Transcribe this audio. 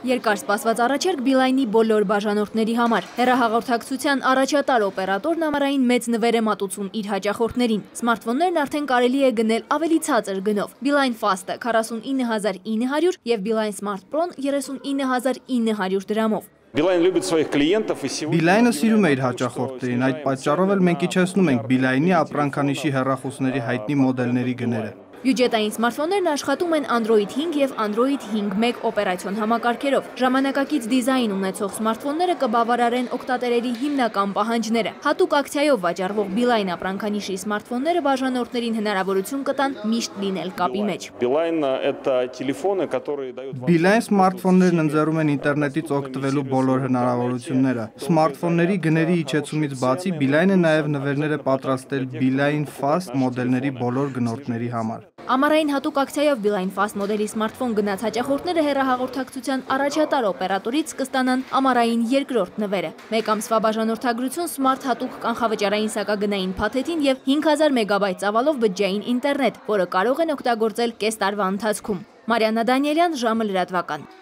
Երկար սպասված առաջերկ Beeline-ի բոլոր բաժանորդների համար։ Հեռահաղորդակցության առաջատար օպերատորն ամառային մեծ նվեր է մատուցում իր հաճախորդներին։ Սմարթֆոններն արդեն կարելի է գնել ավելի ցածր գնով։ Beeline Fast-ը 49900 եւ Beeline Smart Pro-ն 39900 դրամով։ Beeline-ը սիրում է իր հաճախորդներին, այդ պատճառով էլ մենք իջեցնում ենք Beeline-ի ապրանքանիշի հեռախոսների հայտնի մոդելների գները։ Բյուջետային սմարթֆոններն աշխատում են Android 5 եւ Android 5.1 օպերացիոն համակարգերով։ Ժամանակակից դիզայն ունեցող սմարթֆոնները կբավարարեն օգտատերերի հիմնական պահանջները։ Հատուկ ակցիայով վաճառվող Beeline ապրանքանիշի սմարթֆոնները բաժանորդներին հնարավորություն կտան միշտ լինել կապի մեջ։ Beeline սմարթֆոններն ընձեռում են ինտերնետից օգտվելու բոլոր հնարավորությունները։ Սմարթֆոնների գների իջեցումից բացի Beeline-ը նաև նվերներ է պատրաստել Beeline Fast մոդելների բոլոր գնորդների համար։ Ամառային հատուկ ակցիայով Beeline Fast մոդելի սմարթֆոն գնած հաճախորդները հեռահաղորդակցության առաջատար օպերատորից կստանան ամառային երկրորդ նվերը։ Մեկ ամսվա բաժանորդագրություն Smart հատուկ կանխավճարային սակագնային փաթեթին եւ 5000 մեգաբայթ ծավալով բջջային ինտերնետ, որը կարող են օգտագործել կես տարվա ընթացքում։ Մարիաննա Դանիելյան, ժամը լրատվական։